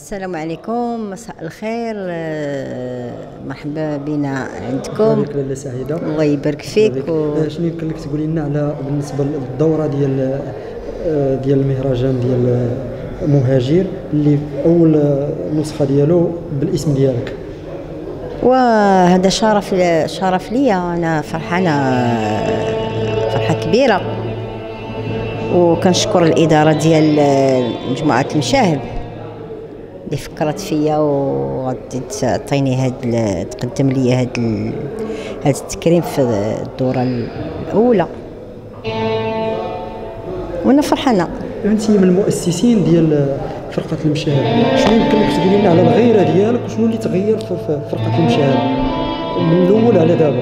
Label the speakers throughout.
Speaker 1: السلام عليكم، مساء الخير. مرحبا بنا عندكم.
Speaker 2: لاله سعيده،
Speaker 1: الله يبارك فيك.
Speaker 2: شنو يمكن لك تقولي لنا على بالنسبه للدوره ديال المهرجان ديال مهاجر اللي اول نسخه ديالو بالاسم ديالك؟
Speaker 1: وهذا شرف ليا، انا فرحانه فرحه كبيره، وكنشكر الاداره ديال مجموعه المشاهب اللي فكرت فيا وغادي تعطيني تقدم لي هذا التكريم في الدوره الاولى، وانا فرحانه.
Speaker 2: انت من المؤسسين ديال فرقه المشاهب، شنو يمكن لك تقولي لنا على الغيره ديالك وشنو اللي تغير في فرقه المشاهب من الاول على دابا؟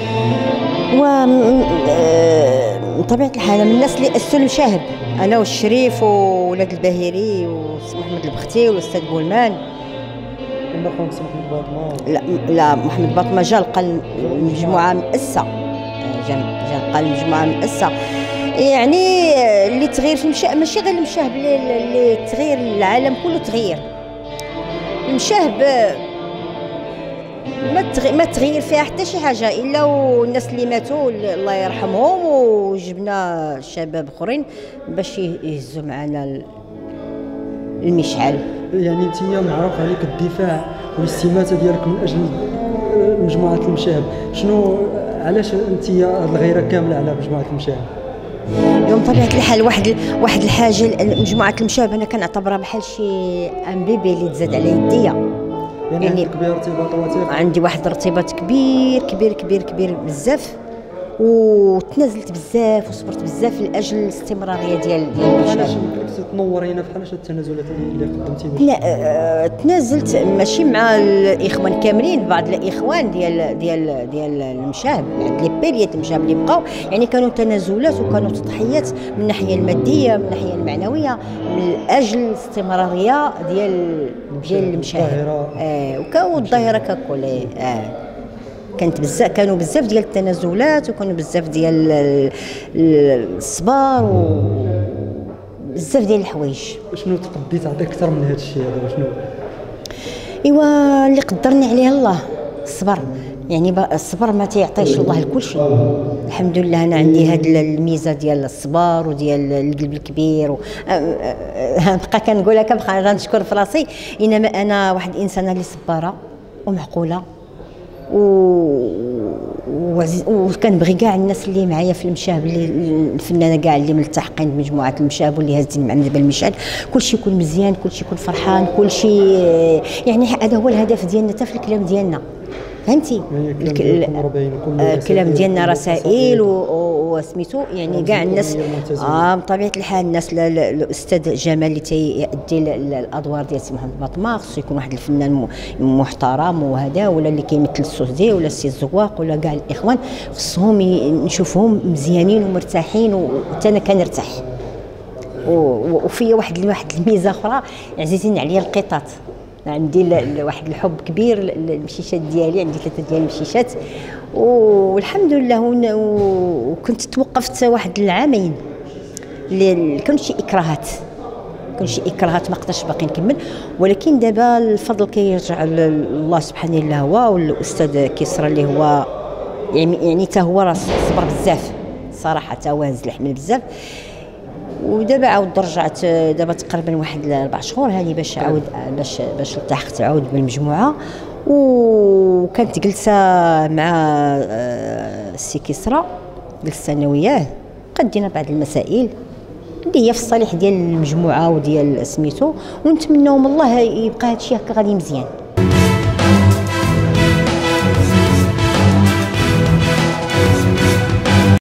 Speaker 1: بطبيعه الحال من الناس اللي اسسوا المشاهب، انا والشريف وولاد الباهري وسي محمد البختي والاستاذ بولمان.
Speaker 2: كنا خونا سي محمد باطمه.
Speaker 1: لا محمد باطمه جا لقى المجموعه مؤسسه، جا لقى المجموعه مؤسسه. يعني اللي تغير في المشاهب ماشي غير المشاهب، اللي تغير العالم كله تغير. المشاهب ما تغير فيها حتى شي حاجه الا والناس اللي ماتوا الله يرحمهم، وجبنا شباب اخرين باش يهزوا معنا المشعل.
Speaker 2: يعني انت معروف عليك الدفاع والاستماته ديالك من اجل مجموعه المشاهب، شنو علاش انت الغيره كامله على مجموعه المشاهب؟
Speaker 1: اليوم طبيعه الحال واحد الحاجه، مجموعه المشاهب انا كنعتبرها بحال شي ام بيبي اللي تزاد على يديا.
Speaker 2: يعني عندك بها ارتباط وثيق؟
Speaker 1: عندي واحد الارتباط كبير كبير كبير كبير بزاف، وتنازلت بزاف وصبرت بزاف لاجل الاستمراريه ديال
Speaker 2: المشاهد. علاش يمكنك تنورينا بحال التنازلات اللي قدمتي بها؟
Speaker 1: تنازلت ماشي مع الاخوان كاملين، بعض الاخوان ديال المشاهب، عند لي بيريات المشاهب اللي بقاو، يعني كانوا تنازلات وكانوا تضحيات من الناحيه الماديه من الناحيه المعنويه من اجل الاستمراريه ديال المشاهب والظاهره ككل. كانوا بزاف ديال التنازلات، وكانوا بزاف ديال الصبر وبزاف ديال الحوايج.
Speaker 2: شنو تقديت عندك اكثر من هذا الشيء هذا؟ شنو؟
Speaker 1: ايوا اللي قدرني عليه الله، الصبر. يعني الصبر ما تيعطيش الله لكل شيء. الحمد لله انا عندي هذه الميزه ديال الصبر وديال القلب الكبير نبقى كنقولها كنبقى غنشكر في راسي، انما انا واحد الانسانه اللي صباره ومعقوله وكنبغي كاع الناس اللي معايا في المشاهب، اللي الفنانه كاع اللي ملتحقين بمجموعه المشاهب واللي هازين معنا دابا المشهد، كلشي يكون مزيان، كلشي يكون فرحان، كلشي يعني هذا هو الهدف ديالنا حتى في الكلام ديالنا، فهمتي؟ الكلام ديالنا رسائل وسميتو، يعني كاع الناس بطبيعه الحال الناس. الاستاذ جمال اللي تيأدي الادوار ديال سي محمد باطمه خصو يكون واحد الفنان محترم، وهذا ولا اللي كيمثل السوسدي ولا السي الزواق ولا كاع الاخوان خصهم نشوفهم مزيانين ومرتاحين، وحتى انا كنرتاح. وفي واحد الميزه اخرى عزيزين عليا القطط، عندي واحد الحب كبير للمشيشات ديالي، عندي 3 ديال المشيشات والحمد لله. وكنت توقفت واحد العامين اللي كانوا شي اكراهات ما قدرتش باقي نكمل، ولكن دابا الفضل كيرجع لله سبحانه الله هو، والاستاذ كيسرى اللي هو يعني حتى هو راه صبر بزاف صراحه، حتى هو هز الحمل بزاف. ودابا عاود رجعت دابا تقريبا واحد 4 شهور هذه باش عاود باش التحقت عاود بالمجموعه، وكانت جلسه مع السي كسرى، جلسه انا وياه قدينا بعض المسائل اللي هي في الصالح ديال المجموعه وديال سميتو، ونتمناو من الله يبقى هذا الشيء هكا غادي مزيان.